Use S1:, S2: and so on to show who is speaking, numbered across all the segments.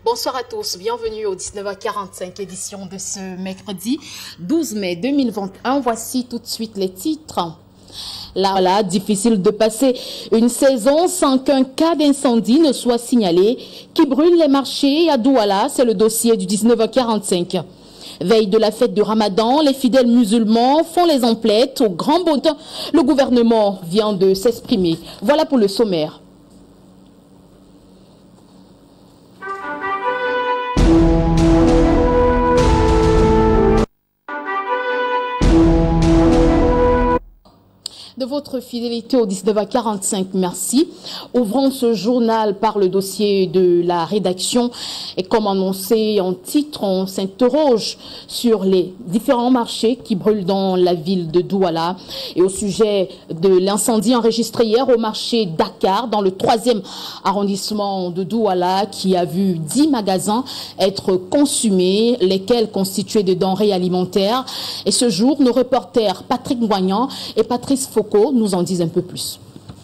S1: Bonsoir à tous, bienvenue au 19h45 édition de ce mercredi 12 mai 2021. Voici tout de suite les titres. Là, difficile de passer une saison sans qu'un cas d'incendie ne soit signalé. Qui brûle les marchés à Douala, c'est le dossier du 19h45. Veille de la fête de Ramadan, les fidèles musulmans font les emplettes au grand bonheur. Le gouvernement vient de s'exprimer. Voilà pour le sommaire. De votre fidélité au 19h45, merci. Ouvrons ce journal par le dossier de la rédaction et comme annoncé en titre, on s'interroge sur les différents marchés qui brûlent dans la ville de Douala et au sujet de l'incendie enregistré hier au marché Dakar dans le 3e arrondissement de Douala qui a vu 10 magasins être consumés, lesquels constituaient de denrées alimentaires. Et ce jour, nos reporters Patrick Ngoignan et Patrice Foucault nous en disent un peu plus.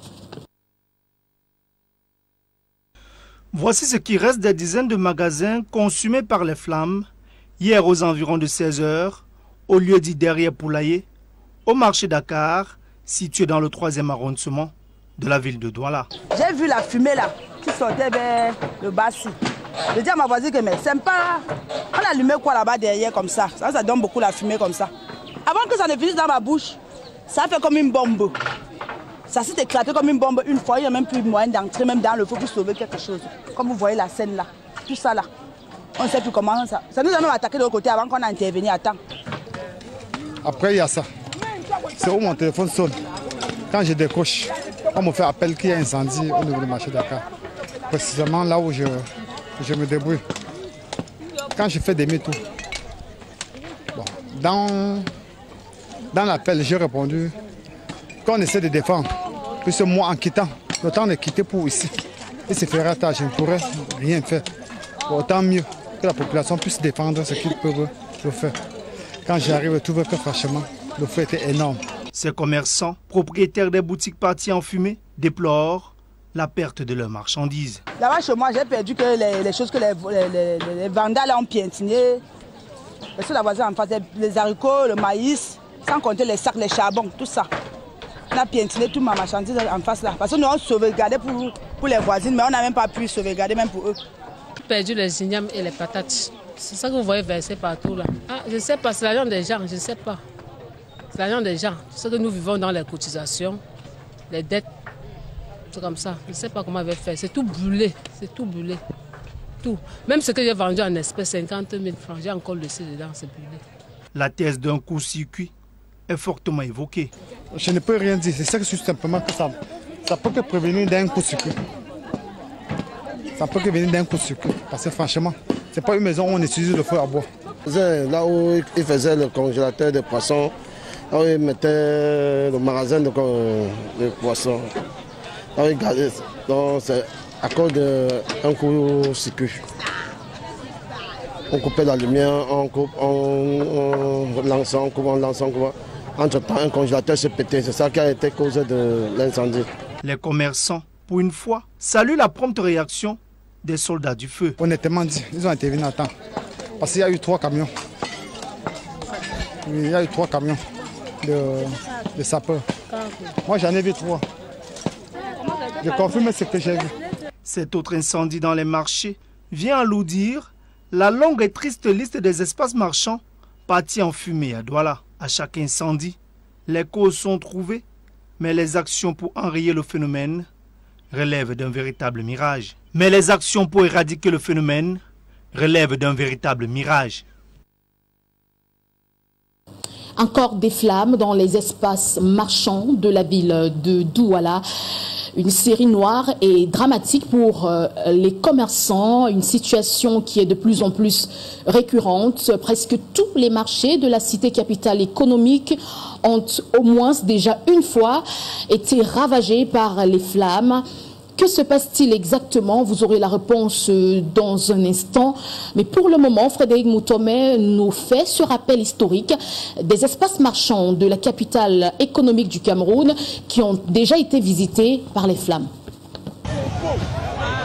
S2: Voici ce qui reste des dizaines de magasins consumés par les flammes hier aux environs de 16 h au lieu dit derrière Poulailler, au marché Dakar, situé dans le 3e arrondissement de la ville de Douala.
S3: J'ai vu la fumée là qui sortait vers le bassi. Je dis à ma voisine que mais c'est pas. On allumait quoi là-bas derrière comme ça. Ça donne beaucoup la fumée comme ça. Avant que ça ne finisse dans ma bouche, ça fait comme une bombe. Ça s'est éclaté comme une bombe une fois. Il n'y a même plus moyen d'entrer même dans le feu pour sauver quelque chose. Comme vous voyez la scène là. Tout ça là. On ne sait plus comment ça. Ça nous a même attaqué de l'autre côté avant qu'on a intervenu à temps.
S4: Après il y a ça. C'est où mon téléphone sonne. Quand je décroche, on me fait appel qu'il y a un incendie au niveau du marché Dakar. Précisément là où je me débrouille. Quand je fais demi-tour. Bon, dans l'appel, j'ai répondu qu'on essaie de défendre. Puisque moi, en quittant, le temps de quitter pour ici, il se fera tard, je ne pourrais rien faire. Autant mieux que la population puisse défendre ce qu'ils peuvent le faire. Quand j'arrive, je trouve que franchement, le feu était énorme.
S2: Ces commerçants, propriétaires des boutiques parties en fumée, déplorent la perte de leurs marchandises.
S3: Là-bas, chez moi, j'ai perdu que les choses que les vandales ont piétinées. Parce que la voisine en face, les haricots, le maïs, sans compter les sacs, les charbons, tout ça. On a piétiné toute ma marchandise en face là. Parce que nous on sauvegardait pour les voisines, mais on n'a même pas pu sauvegarder même pour eux.
S5: J'ai perdu les ignames et les patates. C'est ça que vous voyez verser partout là. Ah, je ne sais pas, c'est l'argent des gens, je ne sais pas. C'est l'argent des gens. Ce que nous vivons dans les cotisations, les dettes, c'est comme ça. Je ne sais pas comment on va faire. C'est tout brûlé, c'est tout brûlé. Tout. Même ce que j'ai vendu en espèces, 50 000 francs, j'ai encore laissé dedans, c'est brûlé.
S2: La thèse d'un court-circuit est fortement évoquée.
S4: Je ne peux rien dire, c'est ça que c'est simplement que ça peut que prévenir d'un court-circuit. Ça peut que venir d'un court-circuit, parce que franchement, c'est pas une maison où on utilise le feu à bois.
S6: Là où ils faisaient le congélateur de poissons, là où ils mettaient le magasin de poissons, là où ils gardaient. Donc c'est à cause d'un court-circuit. On coupait la lumière, on coupe, on lance, on coupe, on lance, on coupe. Entre-temps, un congélateur s'est pété. C'est ça qui a été cause de l'incendie.
S2: Les commerçants, pour une fois, saluent la prompte réaction des soldats du feu.
S4: Honnêtement dit, ils ont intervenu à temps. Parce qu'il y a eu 3 camions. Il y a eu 3 camions de sapeurs. Moi, j'en ai vu 3. Je confirme ce que j'ai vu.
S2: Cet autre incendie dans les marchés vient alourdir la longue et triste liste des espaces marchands partis en fumée à Douala. À chaque incendie, les causes sont trouvées, mais les actions pour enrayer le phénomène relèvent d'un véritable mirage. Mais les actions pour éradiquer le phénomène relèvent d'un véritable mirage.
S1: Encore des flammes dans les espaces marchands de la ville de Douala. Une série noire et dramatique pour les commerçants, une situation qui est de plus en plus récurrente. Presque tous les marchés de la cité capitale économique ont au moins déjà une fois été ravagés par les flammes. Que se passe-t-il exactement? Vous aurez la réponse dans un instant. Mais pour le moment, Frédéric Moutomé nous fait ce rappel historique des espaces marchands de la capitale économique du Cameroun qui ont déjà été visités par les flammes.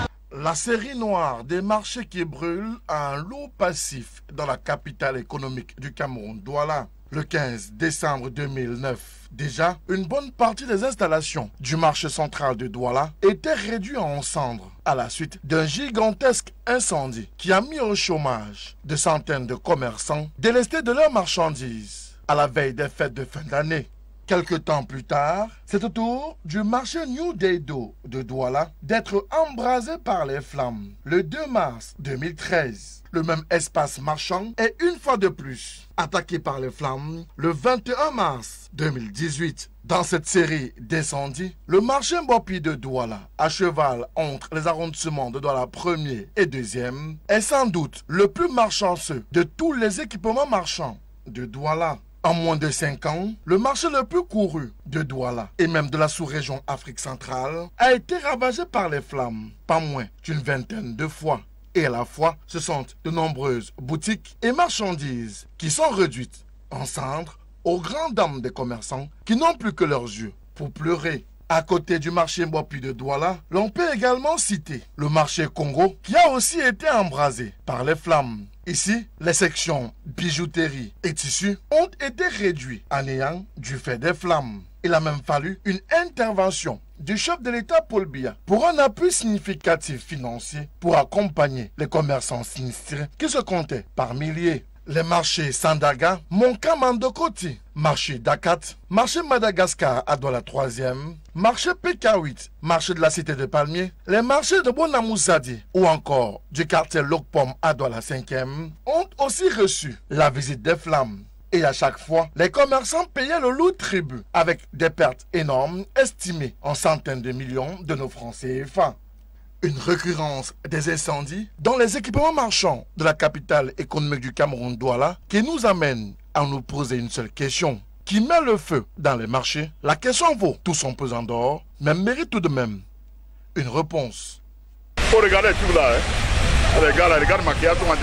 S7: La série noire des marchés qui brûlent a un lourd passif dans la capitale économique du Cameroun, Douala. Le 15 décembre 2009, déjà, une bonne partie des installations du marché central de Douala étaient réduites en cendres à la suite d'un gigantesque incendie qui a mis au chômage de centaines de commerçants délestés de leurs marchandises à la veille des fêtes de fin d'année. Quelque temps plus tard, c'est au tour du marché New Deido de Douala d'être embrasé par les flammes. Le 2 mars 2013, le même espace marchand est une fois de plus attaqué par les flammes le 21 mars 2018. Dans cette série d'incendies, le marché Mbopi de Douala, à cheval entre les arrondissements de Douala 1er et 2e, est sans doute le plus marchanceux de tous les équipements marchands de Douala. En moins de 5 ans, le marché le plus couru de Douala et même de la sous-région Afrique centrale a été ravagé par les flammes, pas moins d'une vingtaine de fois. Et à la fois, ce sont de nombreuses boutiques et marchandises qui sont réduites en cendres aux grandes dames des commerçants qui n'ont plus que leurs yeux pour pleurer. À côté du marché Mbopi de Douala, l'on peut également citer le marché Congo qui a aussi été embrasé par les flammes. Ici, les sections bijouterie et tissus ont été réduits à néant du fait des flammes. Il a même fallu une intervention du chef de l'État Paul Biya pour un appui significatif financier pour accompagner les commerçants sinistrés qui se comptaient par milliers. Les marchés Sandaga, Monkamandokoti, marché Dakat, marché Madagascar à Douala 3e, marché PK8, marché de la cité de Palmiers, les marchés de Bonamoussadi ou encore du quartier Lokpom à Douala 5e ont aussi reçu la visite des flammes. Et à chaque fois, les commerçants payaient le lourd tribut avec des pertes énormes estimées en centaines de millions de nos francs CFA. Une récurrence des incendies dans les équipements marchands de la capitale économique du Cameroun, Douala, qui nous amène à nous poser une seule question. Qui met le feu dans les marchés? La question vaut tout son pesant d'or, mais mérite tout de même une réponse.
S8: Faut regarder tout là, hein. Les gars là, regarde maquillage, tout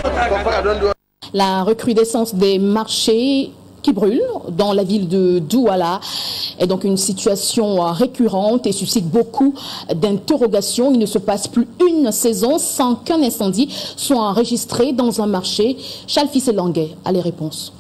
S8: le monde.
S1: La recrudescence des marchés qui brûlent dans la ville de Douala est donc une situation récurrente et suscite beaucoup d'interrogations. Il ne se passe plus une saison sans qu'un incendie soit enregistré dans un marché. Charles Fils-Languet a les réponses.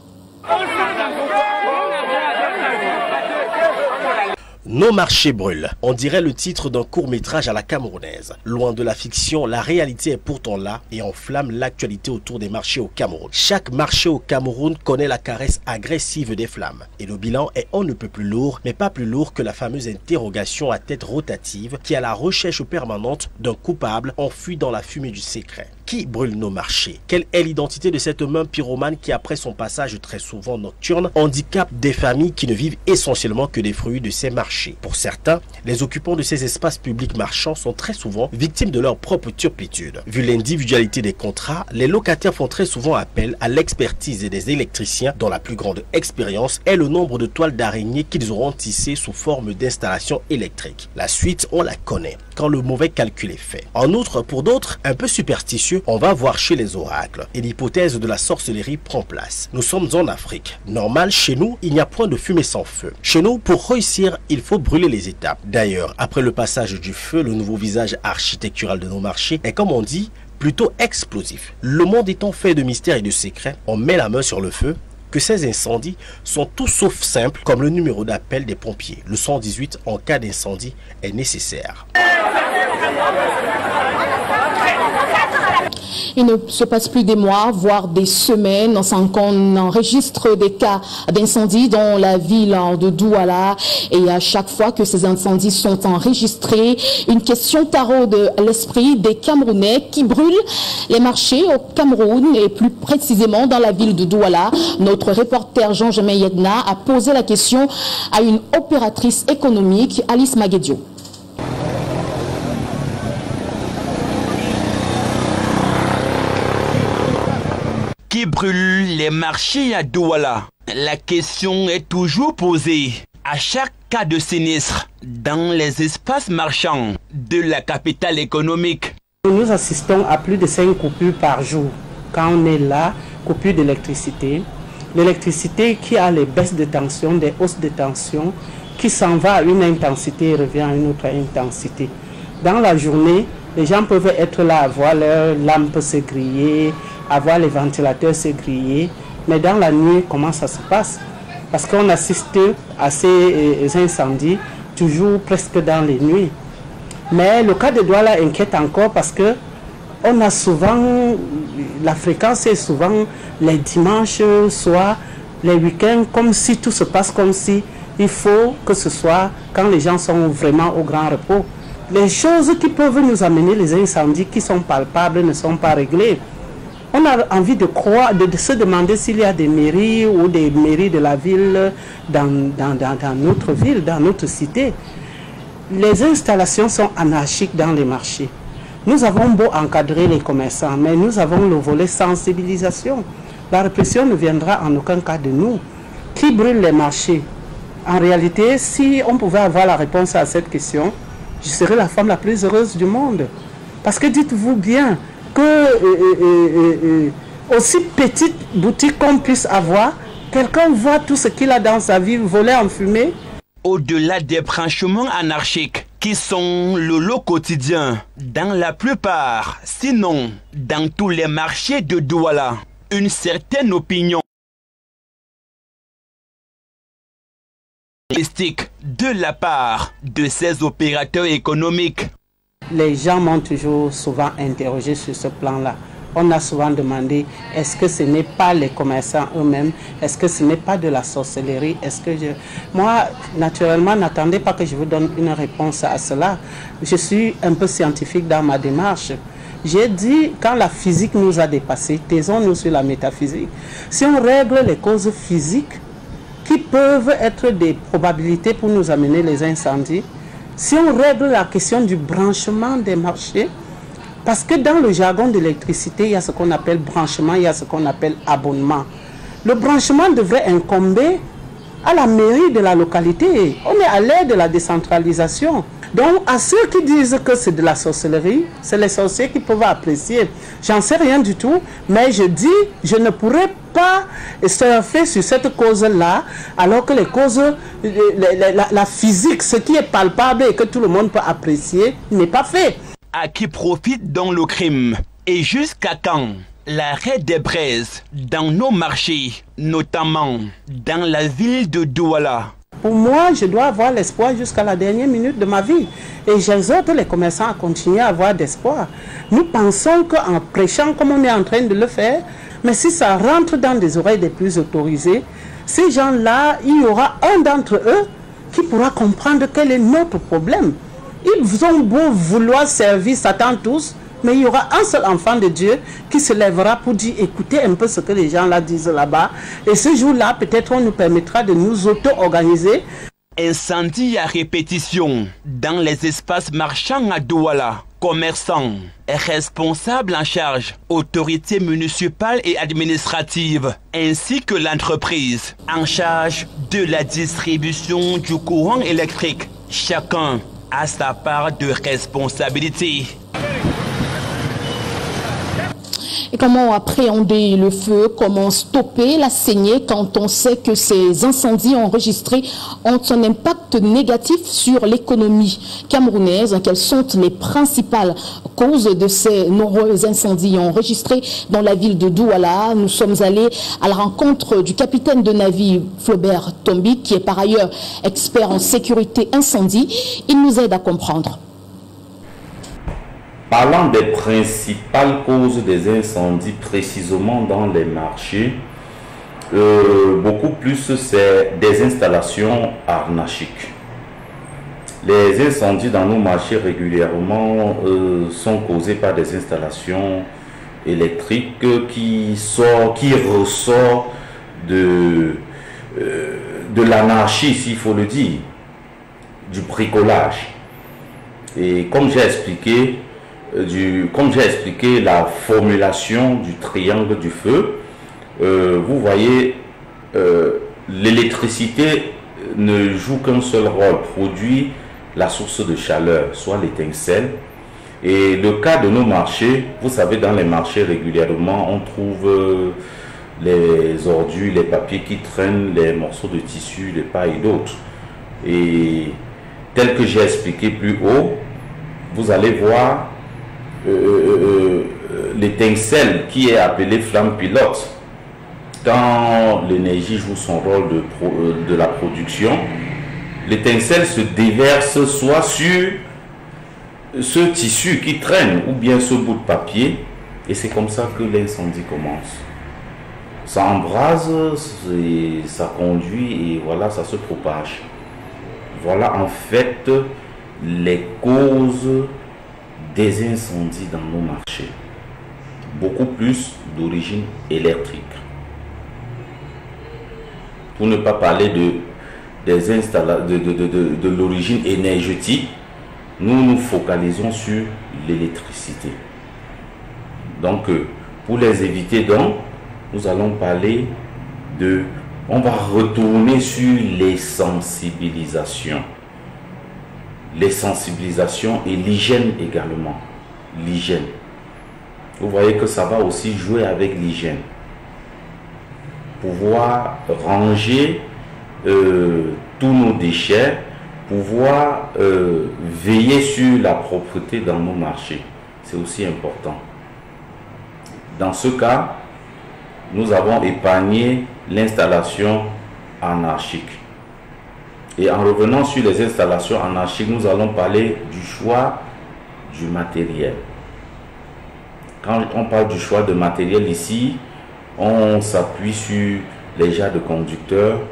S9: Nos marchés brûlent. On dirait le titre d'un court-métrage à la camerounaise. Loin de la fiction, la réalité est pourtant là et enflamme l'actualité autour des marchés au Cameroun. Chaque marché au Cameroun connaît la caresse agressive des flammes. Et le bilan est on ne peut plus lourd, mais pas plus lourd que la fameuse interrogation à tête rotative qui est à la recherche permanente d'un coupable enfui dans la fumée du secret. Qui brûle nos marchés? Quelle est l'identité de cette main pyromane qui, après son passage très souvent nocturne, handicape des familles qui ne vivent essentiellement que des fruits de ces marchés? Pour certains, les occupants de ces espaces publics marchands sont très souvent victimes de leur propre turpitude. Vu l'individualité des contrats, les locataires font très souvent appel à l'expertise des électriciens dont la plus grande expérience est le nombre de toiles d'araignée qu'ils auront tissées sous forme d'installations électriques. La suite, on la connaît, quand le mauvais calcul est fait. En outre, pour d'autres, un peu superstitieux, on va voir chez les oracles et l'hypothèse de la sorcellerie prend place. Nous sommes en Afrique. Normal, chez nous, il n'y a point de fumée sans feu. Chez nous, pour réussir, il faut brûler les étapes. D'ailleurs, après le passage du feu, le nouveau visage architectural de nos marchés est, comme on dit, plutôt explosif. Le monde étant fait de mystères et de secrets, on met la main sur le feu, que ces incendies sont tout sauf simples, comme le numéro d'appel des pompiers. Le 118 en cas d'incendie est nécessaire.
S1: Il ne se passe plus des mois, voire des semaines, sans qu'on enregistre des cas d'incendie dans la ville de Douala. Et à chaque fois que ces incendies sont enregistrés, une question taraude l'esprit des Camerounais qui brûlent les marchés au Cameroun et plus précisément dans la ville de Douala. Notre reporter Jean-Germain Yedna a posé la question à une opératrice économique, Alice Maguedio.
S10: Qui brûle les marchés à Douala? La question est toujours posée à chaque cas de sinistre dans les espaces marchands de la capitale économique.
S11: Nous assistons à plus de 5 coupures par jour. Quand on est là, coupure d'électricité. L'électricité qui a les baisses de tension, des hausses de tension, qui s'en va à une intensité et revient à une autre intensité. Dans la journée, Les gens peuvent être là, avoir leurs lampes se griller, avoir les ventilateurs se griller. Mais dans la nuit, comment ça se passe? Parce qu'on assiste à ces incendies toujours presque dans les nuits. Mais le cas de Douala inquiète encore parce que on a souvent, la fréquence est souvent les dimanches, soit les week-ends, comme si tout se passe comme si il faut que ce soit quand les gens sont vraiment au grand repos. Les choses qui peuvent nous amener les incendies qui sont palpables ne sont pas réglées. On a envie de croire, de se demander s'il y a des mairies ou des mairies de la ville dans notre ville, dans notre cité. Les installations sont anarchiques dans les marchés. Nous avons beau encadrer les commerçants, mais nous avons le volet sensibilisation. La répression ne viendra en aucun cas de nous. Qui brûle les marchés? En réalité, si on pouvait avoir la réponse à cette question, je serais la femme la plus heureuse du monde. Parce que dites-vous bien que aussi petite boutique qu'on puisse avoir, quelqu'un voit tout ce qu'il a dans sa vie voler en fumée.
S10: Au-delà des branchements anarchiques qui sont le lot quotidien dans la plupart, sinon dans tous les marchés de Douala, une certaine opinion de la part de ces opérateurs économiques.
S11: Les gens m'ont toujours souvent interrogé sur ce plan-là. On a souvent demandé, est-ce que ce n'est pas les commerçants eux-mêmes? Est-ce que ce n'est pas de la sorcellerie? Moi, naturellement, n'attendez pas que je vous donne une réponse à cela. Je suis un peu scientifique dans ma démarche. J'ai dit, quand la physique nous a dépassés, taisons-nous sur la métaphysique. Si on règle les causes physiques, qui peuvent être des probabilités pour nous amener les incendies, si on règle la question du branchement des marchés, parce que dans le jargon de l'électricité, il y a ce qu'on appelle branchement, il y a ce qu'on appelle abonnement. Le branchement devrait incomber à la mairie de la localité. On est à l'ère de la décentralisation. Donc, à ceux qui disent que c'est de la sorcellerie, c'est les sorciers qui peuvent apprécier. J'en sais rien du tout, mais je dis, je ne pourrais pas surfer sur cette cause-là, alors que les causes, la physique, ce qui est palpable et que tout le monde peut apprécier, n'est pas fait.
S10: À qui profite donc le crime? Et jusqu'à quand l'arrêt des braises dans nos marchés, notamment dans la ville de Douala?
S11: Pour moi, je dois avoir l'espoir jusqu'à la dernière minute de ma vie. Et j'exhorte les commerçants à continuer à avoir d'espoir. Nous pensons qu'en prêchant comme on est en train de le faire, mais si ça rentre dans des oreilles des plus autorisées, ces gens-là, il y aura un d'entre eux qui pourra comprendre quel est notre problème. Ils ont beau vouloir servir Satan tous, mais il y aura un seul enfant de Dieu qui se lèvera pour dire, écoutez un peu ce que les gens là disent là-bas. Et ce jour-là, peut-être on nous permettra de nous auto-organiser.
S10: Incendie à répétition dans les espaces marchands à Douala. Commerçants, responsables en charge, autorités municipales et administratives, ainsi que l'entreprise en charge de la distribution du courant électrique. Chacun a sa part de responsabilité.
S1: Et comment appréhender le feu, comment stopper la saignée quand on sait que ces incendies enregistrés ont un impact négatif sur l'économie camerounaise? Quelles sont les principales causes de ces nombreux incendies enregistrés dans la ville de Douala? Nous sommes allés à la rencontre du capitaine de navire Flaubert Tombi, qui est par ailleurs expert en sécurité incendie. Il nous aide à comprendre.
S12: Parlant des principales causes des incendies précisément dans les marchés, beaucoup plus c'est des installations anarchiques. Les incendies dans nos marchés régulièrement sont causés par des installations électriques qui ressortent de l'anarchie, s'il faut le dire, du bricolage. Et comme j'ai expliqué, la formulation du triangle du feu, vous voyez, l'électricité ne joue qu'un seul rôle, produit la source de chaleur, soit l'étincelle. Et le cas de nos marchés, vous savez, dans les marchés régulièrement, on trouve les ordures, les papiers qui traînent, les morceaux de tissu, les pailles et d'autres. Et tel que j'ai expliqué plus haut, vous allez voir l'étincelle qui est appelée flamme pilote. Quand l'énergie joue son rôle de la production, l'étincelle se déverse soit sur ce tissu qui traîne ou bien ce bout de papier, et c'est comme ça que l'incendie commence. Ça embrase, ça conduit et voilà, ça se propage. Voilà en fait les causes des incendies dans nos marchés. Beaucoup plus d'origine électrique. Pour ne pas parler de l'origine énergétique, nous nous focalisons sur l'électricité. Donc, pour les éviter, donc, nous allons parler de... On va retourner sur les sensibilisations. Les sensibilisations et l'hygiène également. L'hygiène. Vous voyez que ça va aussi jouer avec l'hygiène. Pouvoir ranger tous nos déchets, pouvoir veiller sur la propreté dans nos marchés. C'est aussi important. Dans ce cas, nous avons épargné l'installation anarchique. Et en revenant sur les installations anarchiques, nous allons parler du choix du matériel. Quand on parle du choix de matériel ici, on s'appuie sur les jarres de conducteurs,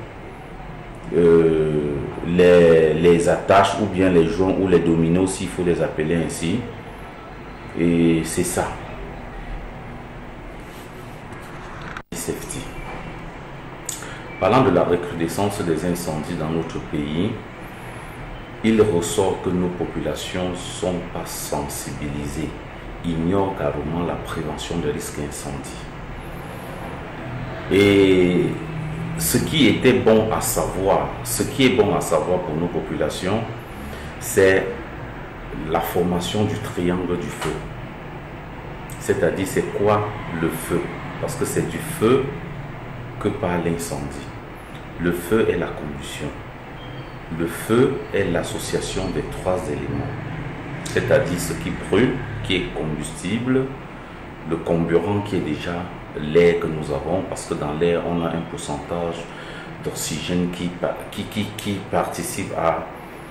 S12: les attaches ou bien les joints ou les dominos, s'il faut les appeler ainsi. Et c'est ça. Safety. Parlant de la recrudescence des incendies dans notre pays, il ressort que nos populations ne sont pas sensibilisées, ignorent carrément la prévention des risques d'incendie. Et ce qui était bon à savoir, ce qui est bon à savoir pour nos populations, c'est la formation du triangle du feu. C'est-à-dire, c'est quoi le feu? Parce que c'est du feu que par l'incendie. Le feu est la combustion. Le feu est l'association des trois éléments. C'est-à-dire ce qui brûle, qui est combustible, le comburant qui est déjà l'air que nous avons, parce que dans l'air, on a un pourcentage d'oxygène qui participe à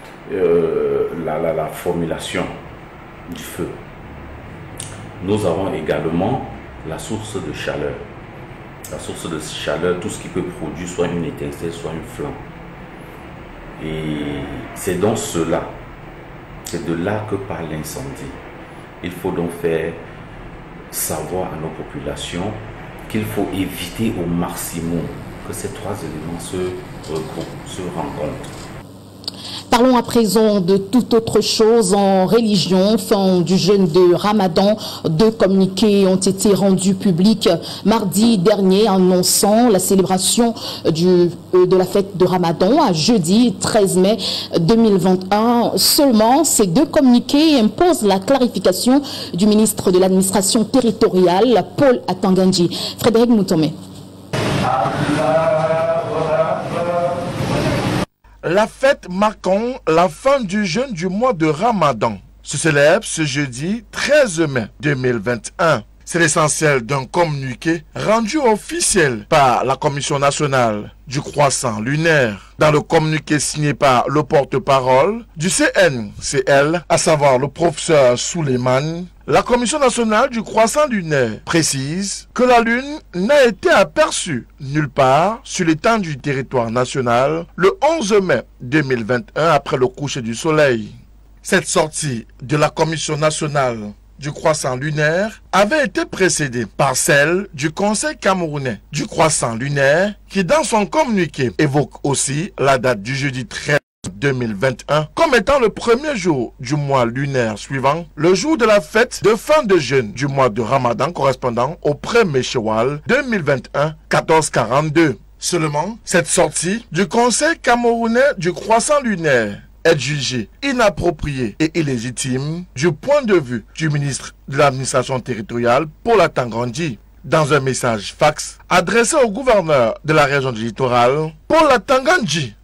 S12: la formulation du feu. Nous avons également la source de chaleur. La source de chaleur, tout ce qui peut produire soit une étincelle, soit une flamme. Et c'est dans cela, c'est de là que part l'incendie. Il faut donc faire savoir à nos populations qu'il faut éviter au maximum que ces trois éléments se regroupent, se rencontrent.
S1: Parlons à présent de toute autre chose en religion. Fin du jeûne de Ramadan, 2 communiqués ont été rendus publics mardi dernier annonçant la célébration de la fête de Ramadan à jeudi 13 mai 2021. Seulement, ces 2 communiqués imposent la clarification du ministre de l'administration territoriale, Paul Atangandji. Frédéric Moutomé.
S7: La fête marquant la fin du jeûne du mois de Ramadan se célèbre ce jeudi 13 mai 2021. C'est l'essentiel d'un communiqué rendu officiel par la Commission nationale du croissant lunaire. Dans le communiqué signé par le porte-parole du CNCL, à savoir le professeur Souleymane, la Commission nationale du croissant lunaire précise que la Lune n'a été aperçue nulle part sur l'étendue du territoire national le 11 mai 2021 après le coucher du soleil. Cette sortie de la Commission nationale du croissant lunaire avait été précédée par celle du Conseil camerounais du croissant lunaire qui dans son communiqué évoque aussi la date du jeudi 13 2021 comme étant le premier jour du mois lunaire suivant, le jour de la fête de fin de jeûne du mois de Ramadan correspondant au 1er Shawwal 2021 1442. Seulement, cette sortie du Conseil camerounais du croissant lunaire est jugée inappropriée et illégitime du point de vue du ministre de l'administration territoriale Paul Atangandji. Dans un message fax adressé au gouverneur de la région du littoral, Paul Atangandji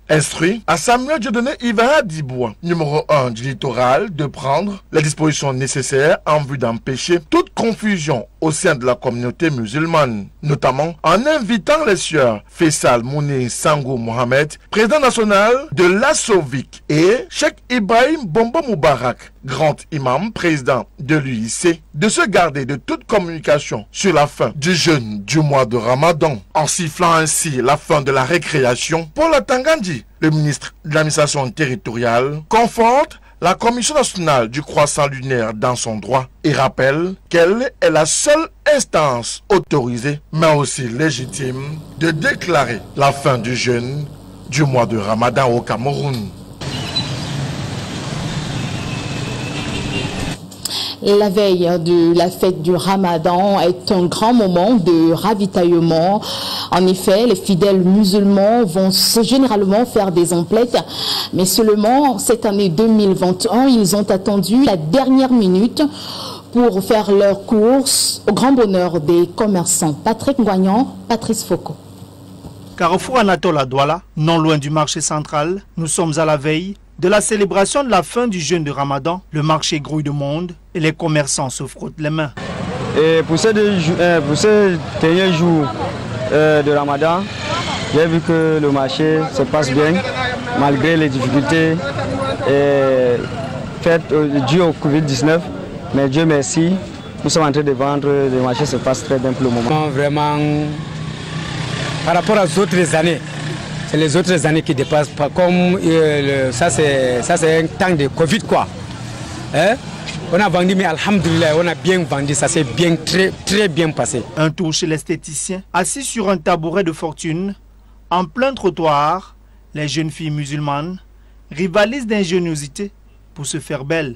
S7: Instruit à Samuel Dieudonné Ivara Dibois, numéro 1 du littoral, de prendre les dispositions nécessaires en vue d'empêcher toute confusion au sein de la communauté musulmane, notamment en invitant les sieurs Faisal Mouni Sangou Mohamed, président national de l'Assovic, et Cheikh Ibrahim Bombo Moubarak, grand imam, président de l'UIC, de se garder de toute communication sur la fin du jeûne du mois de Ramadan, en sifflant ainsi la fin de la récréation. Paul Tangandi, le ministre de l'administration territoriale, conforte la Commission nationale du croissant lunaire dans son droit et rappelle qu'elle est la seule instance autorisée, mais aussi légitime, de déclarer la fin du jeûne du mois de Ramadan au Cameroun.
S1: La veille de la fête du Ramadan est un grand moment de ravitaillement. En effet, les fidèles musulmans vont généralement faire des emplettes, mais seulement cette année 2021, ils ont attendu la dernière minute pour faire leurs courses au grand bonheur des commerçants. Patrick Ngoignan, Patrice Foucault.
S2: Carrefour Anatole à Douala, non loin du marché central, nous sommes à la veille de la célébration de la fin du jeûne de Ramadan. Le marché grouille de monde et les commerçants se frottent les mains.
S13: Et pour ces derniers jours de Ramadan, j'ai vu que le marché se passe bien, malgré les difficultés faites dues au Covid-19. Mais Dieu merci, nous sommes en train de vendre, le marché se passe très bien pour le moment.
S14: Vraiment, par rapport aux autres années, c'est les autres années qui dépassent pas. Comme ça c'est un temps de Covid quoi. Hein? On a vendu, mais alhamdoulilah, on a bien vendu, ça s'est bien, très bien passé.
S2: Un tour chez l'esthéticien, assis sur un tabouret de fortune, en plein trottoir, les jeunes filles musulmanes rivalisent d'ingéniosité pour se faire belles.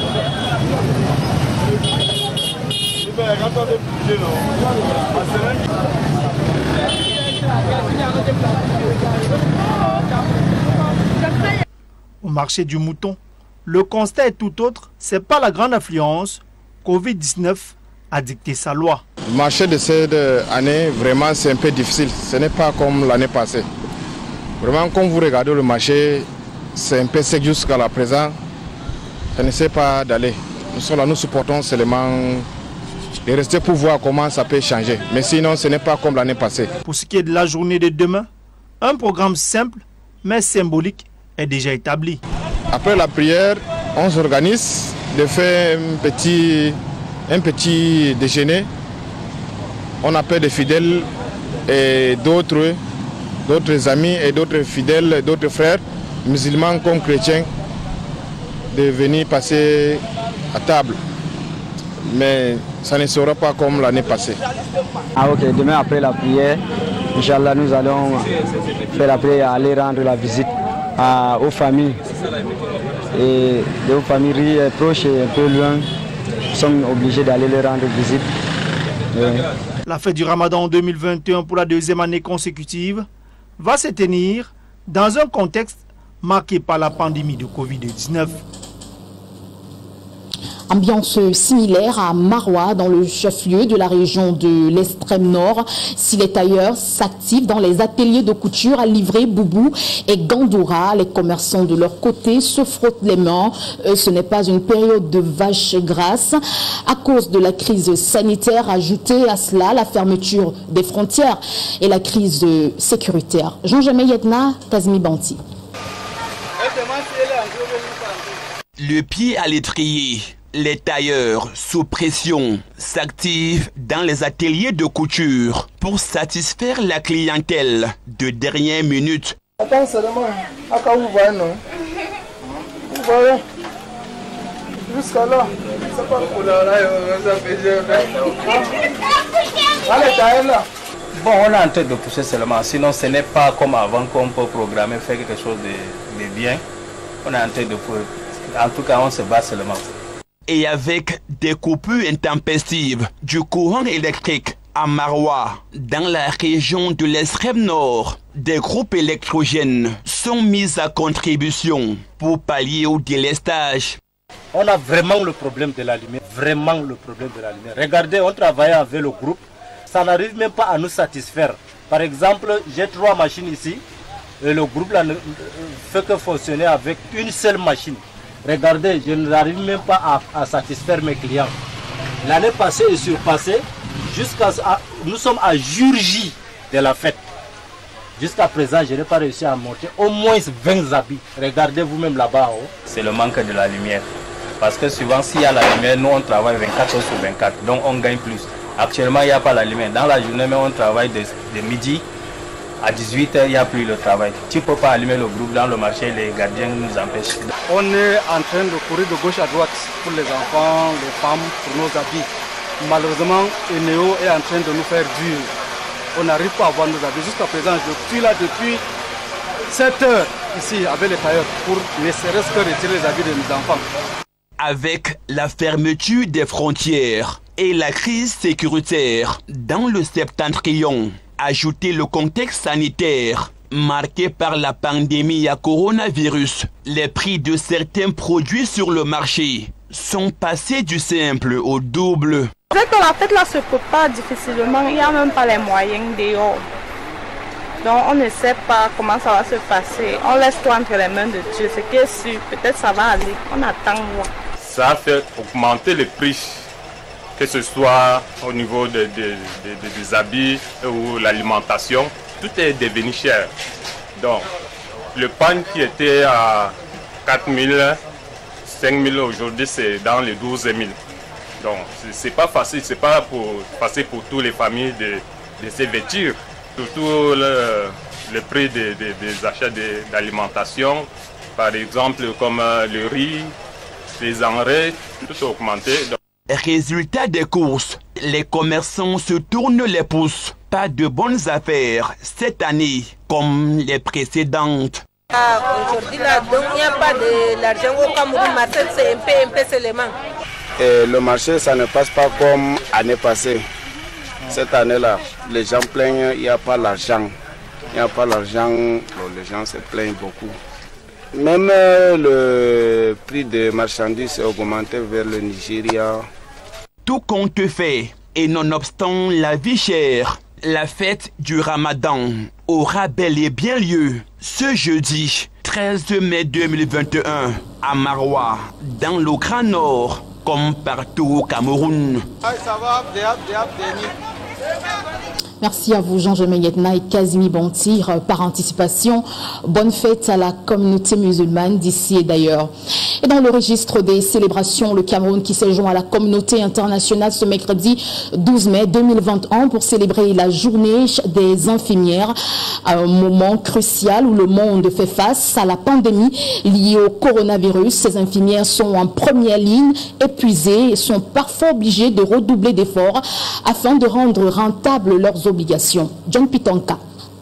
S2: Au marché du mouton, le constat est tout autre. C'est pas la grande affluence. Covid-19 a dicté sa loi.
S15: Le marché de cette année, vraiment, c'est un peu difficile. Ce n'est pas comme l'année passée. Vraiment, quand vous regardez le marché, c'est un peu sec jusqu'à la présent. Ça ne sait pas d'aller. Nous sommes là, nous supportons seulement de rester pour voir comment ça peut changer. Mais sinon, ce n'est pas comme l'année passée.
S2: Pour ce qui est de la journée de demain, un programme simple mais symbolique est déjà établi.
S15: Après la prière, on s'organise de faire un petit déjeuner. On appelle des fidèles et d'autres amis et d'autres fidèles, d'autres frères, musulmans comme chrétiens, de venir passer à table. Mais ça ne sera pas comme l'année passée.
S13: Ah ok, demain après la prière, Inch'Allah, nous allons faire la prière, aller rendre la visite aux familles. Et aux familles proches et un peu loin, nous sommes obligés d'aller leur rendre visite.
S2: La fête du Ramadan en 2021 pour la deuxième année consécutive va se tenir dans un contexte marqué par la pandémie de Covid-19.
S1: Ambiance similaire à Maroua, dans le chef-lieu de la région de l'extrême nord. Si les tailleurs s'activent dans les ateliers de couture à livrer boubou et gandoura, les commerçants de leur côté se frottent les mains. Ce n'est pas une période de vache grasse à cause de la crise sanitaire. Ajoutez à cela la fermeture des frontières et la crise sécuritaire. Jean-Jamé Yetna, Kazmi Banti.
S10: Le pied à l'étrier. Les tailleurs, sous pression, s'activent dans les ateliers de couture pour satisfaire la clientèle de dernière minute.
S16: Attends seulement, à quand vous voyez, non? Vous voyez? Jusqu'à là, c'est pas pour là, ça fait allez, tailleur là.
S17: Bon, on est en train de pousser seulement, sinon ce n'est pas comme avant qu'on peut programmer, faire quelque chose de bien. On est en train de pousser. En tout cas, on se bat seulement.
S10: Et avec des coupures intempestives du courant électrique à Maroua, dans la région de l'extrême nord, des groupes électrogènes sont mis à contribution pour pallier au délestage.
S17: On a vraiment le problème de la lumière, vraiment le problème de la lumière. Regardez, on travaille avec le groupe, ça n'arrive même pas à nous satisfaire. Par exemple, j'ai 3 machines ici, Et le groupe là ne fait que fonctionner avec une seule machine. Regardez, je n'arrive même pas à satisfaire mes clients. L'année passée et surpassée, nous sommes à jour J de la fête. Jusqu'à présent, je n'ai pas réussi à monter au moins 20 habits. Regardez vous-même là-bas. Oh. C'est le manque de la lumière. Parce que souvent, s'il y a la lumière, nous on travaille 24 heures sur 24. Donc on gagne plus. Actuellement, il n'y a pas la lumière. Dans la journée, mais on travaille de midi à 18 h, il n'y a plus le travail. Tu ne peux pas allumer le groupe dans le marché, les gardiens nous empêchent.
S11: On est en train de courir de gauche à droite pour les enfants, les femmes, pour nos habits. Malheureusement, Eneo est en train de nous faire dur. On n'arrive pas à avoir nos habits. Jusqu'à présent, je suis là depuis 7 heures ici avec les tailleurs pour ne serait-ce que retirer les habits de mes enfants.
S10: Avec la fermeture des frontières et la crise sécuritaire dans le septentrion, ajouter le contexte sanitaire marqué par la pandémie à coronavirus, les prix de certains produits sur le marché sont passés du simple au double.
S18: C'est que la fête là se prépare difficilement, il n'y a même pas les moyens dehors. Donc on ne sait pas comment ça va se passer. On laisse tout entre les mains de Dieu. Ce qui est sûr, peut-être ça va aller. On attend voir.
S19: Ça fait augmenter les prix, que ce soit au niveau des habits ou l'alimentation. Tout est devenu cher. Donc le pain qui était à 4 000, 5 000 aujourd'hui, c'est dans les 12 000. Donc c'est pas facile, c'est pas facile pour toutes les familles de se vêtir. Surtout le prix des achats d'alimentation, par exemple comme le riz, les engrais, tout a augmenté.
S10: Résultat des courses, les commerçants se tournent les pouces. Pas de bonnes affaires cette année comme les précédentes.
S20: Aujourd'hui, là, donc, il n'y a pas de l'argent au Cameroun, c'est un peu seulement.
S6: Et le marché, ça ne passe pas comme l'année passée. Cette année-là, les gens plaignent, il n'y a pas l'argent. Il n'y a pas l'argent, les gens se plaignent beaucoup. Même le prix des marchandises est augmenté vers le Nigeria.
S10: Tout compte fait, et nonobstant la vie chère, la fête du Ramadan aura bel et bien lieu ce jeudi 13 mai 2021 à Maroua, dans le Grand Nord, comme partout au Cameroun.
S1: Merci à vous, Jean Jemeyetna et Kazimi Bontir, par anticipation. Bonne fête à la communauté musulmane d'ici et d'ailleurs. Et dans le registre des célébrations, le Cameroun qui s'est joint à la communauté internationale ce mercredi 12 mai 2021 pour célébrer la journée des infirmières, un moment crucial où le monde fait face à la pandémie liée au coronavirus. Ces infirmières sont en première ligne, épuisées et sont parfois obligées de redoubler d'efforts afin de rendre rentables leurs obligations. John Pitonka.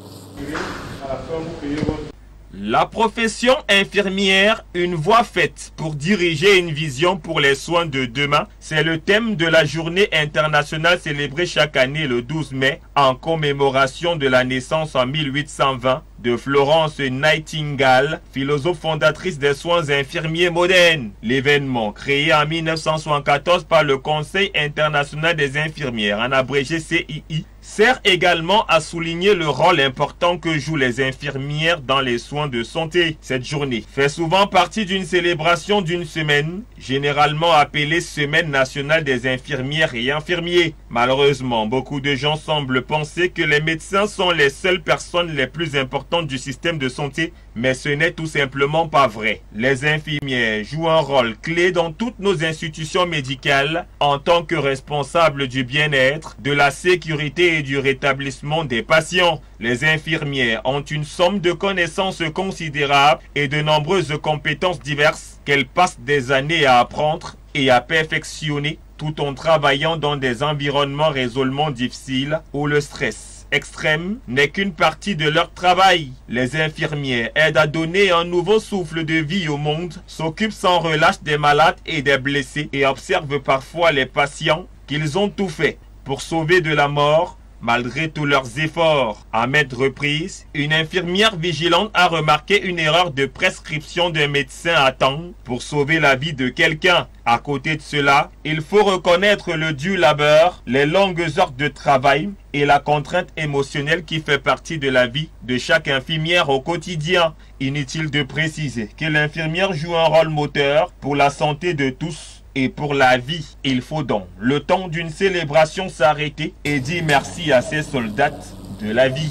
S21: La profession infirmière, une voie faite pour diriger une vision pour les soins de demain, c'est le thème de la journée internationale célébrée chaque année le 12 mai en commémoration de la naissance en 1820 de Florence Nightingale, philosophe fondatrice des soins infirmiers modernes. L'événement, créé en 1974 par le Conseil international des infirmières, en abrégé CII, sert également à souligner le rôle important que jouent les infirmières dans les soins de santé. Cette journée fait souvent partie d'une célébration d'une semaine, généralement appelée Semaine nationale des infirmières et infirmiers. Malheureusement, beaucoup de gens semblent penser que les médecins sont les seules personnes les plus importantes du système de santé, mais ce n'est tout simplement pas vrai. Les infirmières jouent un rôle clé dans toutes nos institutions médicales en tant que responsables du bien-être, de la sécurité et du rétablissement des patients. Les infirmières ont une somme de connaissances considérables et de nombreuses compétences diverses qu'elles passent des années à apprendre et à perfectionner tout en travaillant dans des environnements résolument difficiles où le stress extrême n'est qu'une partie de leur travail. Les infirmières aident à donner un nouveau souffle de vie au monde, s'occupent sans relâche des malades et des blessés et observent parfois les patients qu'ils ont tout fait pour sauver de la mort malgré tous leurs efforts. À maintes reprises, une infirmière vigilante a remarqué une erreur de prescription d'un médecin à temps pour sauver la vie de quelqu'un. À côté de cela, il faut reconnaître le dur labeur, les longues heures de travail et la contrainte émotionnelle qui fait partie de la vie de chaque infirmière au quotidien. Inutile de préciser que l'infirmière joue un rôle moteur pour la santé de tous et pour la vie. Il faut donc, le temps d'une célébration, s'arrêter et dire merci à ces soldats de la vie.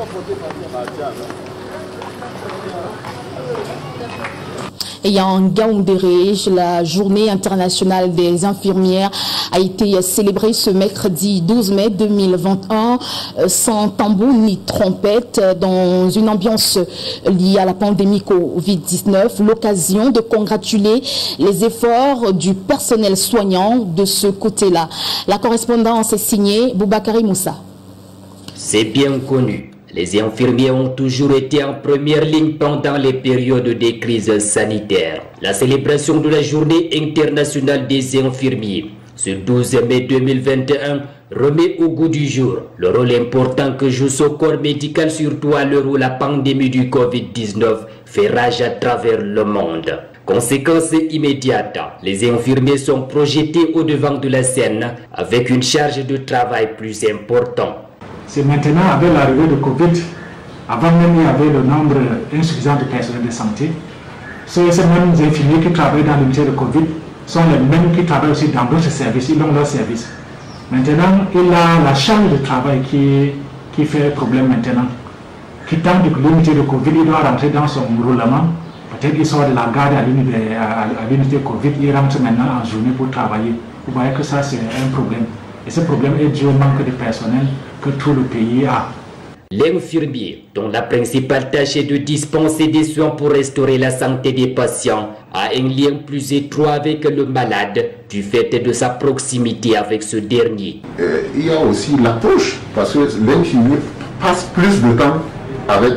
S1: Et en Gaoundéré, la journée internationale des infirmières a été célébrée ce mercredi 12 mai 2021 sans tambour ni trompette, dans une ambiance liée à la pandémie Covid-19. L'occasion de congratuler les efforts du personnel soignant de ce côté-là. La correspondance est signée Boubakari Moussa.
S3: C'est bien connu. Les infirmiers ont toujours été en première ligne pendant les périodes des crises sanitaires. La célébration de la journée internationale des infirmiers, ce 12 mai 2021, remet au goût du jour le rôle important que joue ce corps médical, surtout à l'heure où la pandémie du Covid-19 fait rage à travers le monde. Conséquence immédiate, les infirmiers sont projetés au devant de la scène avec une charge de travail plus importante.
S22: C'est maintenant, avec l'arrivée de Covid, avant même il y avait le nombre insuffisant de personnel de santé. Ces mêmes infirmiers qui travaillent dans l'unité de Covid sont les mêmes qui travaillent aussi dans d'autres services, ils ont leur service. Maintenant, il a la charge de travail qui fait problème maintenant. Quittant l'unité de Covid, il doit rentrer dans son roulement. Peut-être qu'il sort de la garde à l'unité Covid, il rentre maintenant en journée pour travailler. Vous voyez que ça, c'est un problème. Et ce problème est dû au manque de personnel que tout le pays a.
S3: L'infirmier, dont la principale tâche est de dispenser des soins pour restaurer la santé des patients, a un lien plus étroit avec le malade du fait de sa proximité avec ce dernier.
S23: Il y a aussi l'approche, parce que l'infirmier passe plus de temps avec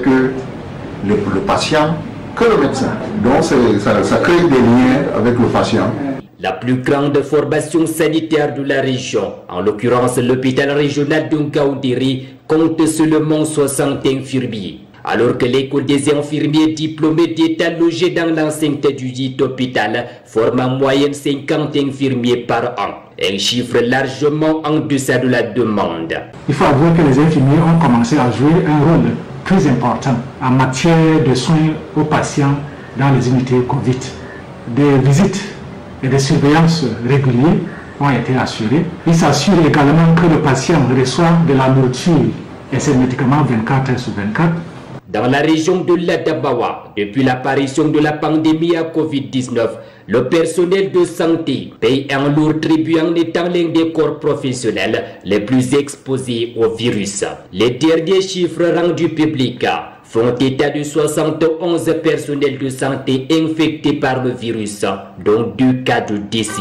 S23: le patient que le médecin. Donc ça crée des liens avec le patient.
S3: La plus grande formation sanitaire de la région, en l'occurrence l'hôpital régional de Ngaoundéré, compte seulement 60 infirmiers. Alors que l'école des infirmiers diplômés d'État logés dans l'enceinte du dit hôpital forme en moyenne 50 infirmiers par an. Un chiffre largement en deçà de la demande.
S22: Il faut avouer que les infirmiers ont commencé à jouer un rôle très important en matière de soins aux patients dans les unités Covid. Des visites et des surveillances régulières ont été assurées. Il s'assure également que le patient reçoit de la nourriture et ses médicaments 24 heures sur 24.
S3: Dans la région de l'Adabawa, depuis l'apparition de la pandémie à Covid-19, le personnel de santé paye un lourd tribut en étant l'un des corps professionnels les plus exposés au virus. Les derniers chiffres rendus publics font état de 71 personnels de santé infectés par le virus, dont 2 cas de décès.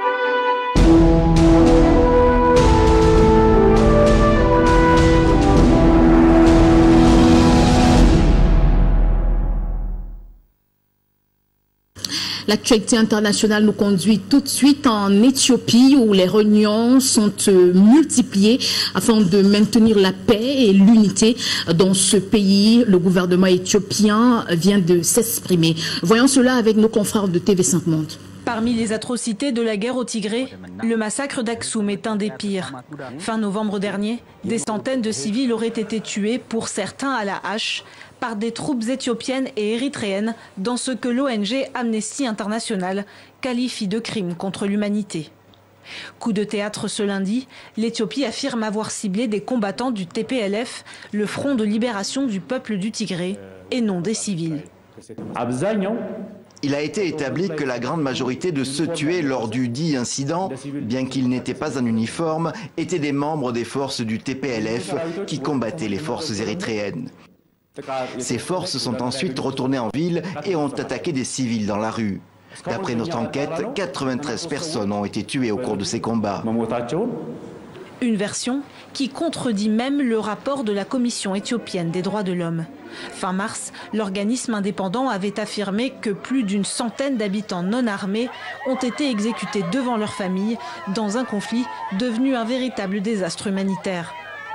S1: L'actualité internationale nous conduit tout de suite en Éthiopie où les réunions sont multipliées afin de maintenir la paix et l'unité dans ce pays. Le gouvernement éthiopien vient de s'exprimer. Voyons cela avec nos confrères de TV5 Monde.
S24: Parmi les atrocités de la guerre au Tigré, le massacre d'Aksum est un des pires. Fin novembre dernier, des centaines de civils auraient été tués, pour certains à la hache, par des troupes éthiopiennes et érythréennes dans ce que l'ONG Amnesty International qualifie de crime contre l'humanité. Coup de théâtre ce lundi, l'Éthiopie affirme avoir ciblé des combattants du TPLF, le Front de libération du peuple du Tigré, et non des civils.
S25: Il a été établi que la grande majorité de ceux tués lors du dit incident, bien qu'ils n'étaient pas en uniforme, étaient des membres des forces du TPLF qui combattaient les forces érythréennes. Ces forces sont ensuite retournées en ville et ont attaqué des civils dans la rue. D'après notre enquête, 93 personnes ont été tuées au cours de ces combats.
S24: Une version qui contredit même le rapport de la Commission éthiopienne des droits de l'homme. Fin mars, l'organisme indépendant avait affirmé que plus d'une centaine d'habitants non armés ont été exécutés devant leur famille dans un conflit devenu un véritable désastre humanitaire.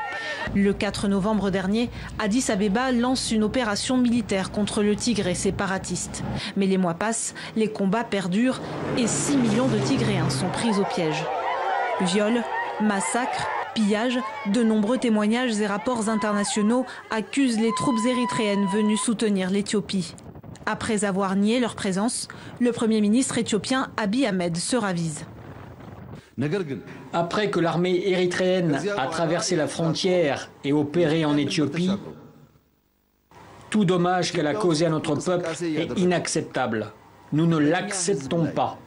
S24: Le 4 novembre dernier, Addis Abeba lance une opération militaire contre le Tigré séparatiste. Mais les mois passent, les combats perdurent et 6 millions de Tigréens sont pris au piège. Viols, massacres, pillages, de nombreux témoignages et rapports internationaux accusent les troupes érythréennes venues soutenir l'Éthiopie. Après avoir nié leur présence, le Premier ministre éthiopien Abiy Ahmed se ravise.
S4: Après que l'armée érythréenne a traversé la frontière et opéré en Éthiopie, tout dommage qu'elle a causé à notre peuple est inacceptable. Nous ne l'acceptons pas.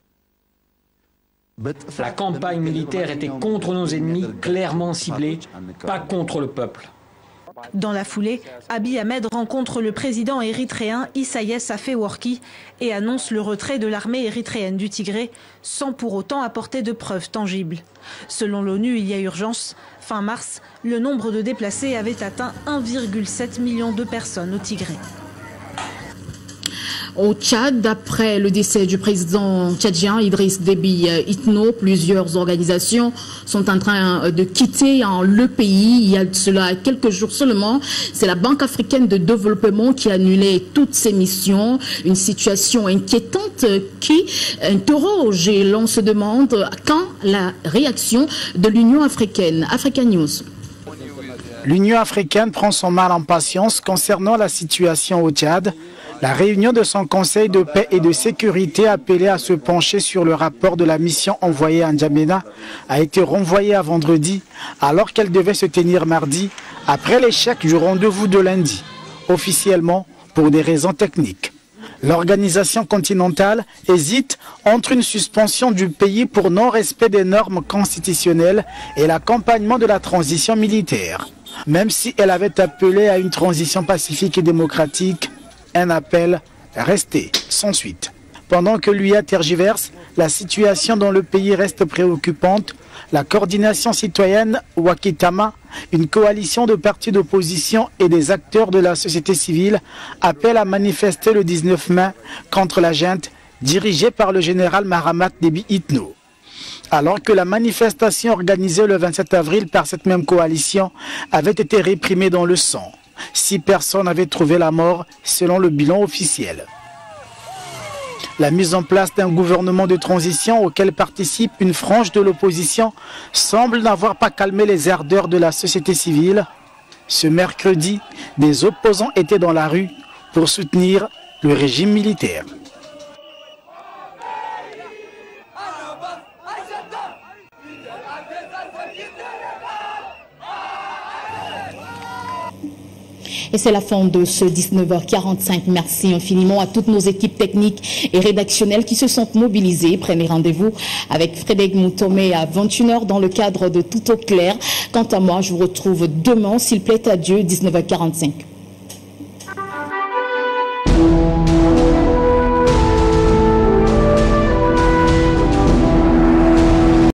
S4: La campagne militaire était contre nos ennemis, clairement ciblés, pas contre le peuple.
S24: Dans la foulée, Abiy Ahmed rencontre le président érythréen Isaias Afewerki et annonce le retrait de l'armée érythréenne du Tigré, sans pour autant apporter de preuves tangibles. Selon l'ONU, il y a urgence. Fin mars, le nombre de déplacés avait atteint 1,7 million de personnes au Tigré.
S1: Au Tchad, après le décès du président tchadien Idriss Déby Itno, plusieurs organisations sont en train de quitter le pays. Il y a de cela quelques jours seulement, c'est la Banque africaine de développement qui a annulé toutes ses missions. Une situation inquiétante qui interroge et l'on se demande quand la réaction de l'Union africaine. Africa News.
S5: L'Union africaine prend son mal en patience concernant la situation au Tchad. La réunion de son Conseil de paix et de sécurité appelée à se pencher sur le rapport de la mission envoyée à N'Djamena a été renvoyée à vendredi alors qu'elle devait se tenir mardi après l'échec du rendez-vous de lundi, officiellement pour des raisons techniques. L'organisation continentale hésite entre une suspension du pays pour non-respect des normes constitutionnelles et l'accompagnement de la transition militaire. Même si elle avait appelé à une transition pacifique et démocratique, un appel resté sans suite. Pendant que l'UIA tergiverse, la situation dans le pays reste préoccupante. La coordination citoyenne Wakitama, une coalition de partis d'opposition et des acteurs de la société civile, appelle à manifester le 19 mai contre la junte dirigée par le général Mahamat Déby Itno. Alors que la manifestation organisée le 27 avril par cette même coalition avait été réprimée dans le sang. 6 personnes avaient trouvé la mort selon le bilan officiel. La mise en place d'un gouvernement de transition auquel participe une frange de l'opposition semble n'avoir pas calmé les ardeurs de la société civile. Ce mercredi, des opposants étaient dans la rue pour soutenir le régime militaire.
S1: Et c'est la fin de ce 19h45. Merci infiniment à toutes nos équipes techniques et rédactionnelles qui se sont mobilisées. Prenez rendez-vous avec Frédéric Moutomé à 21h dans le cadre de Tout au clair. Quant à moi, je vous retrouve demain, s'il plaît à Dieu, 19h45.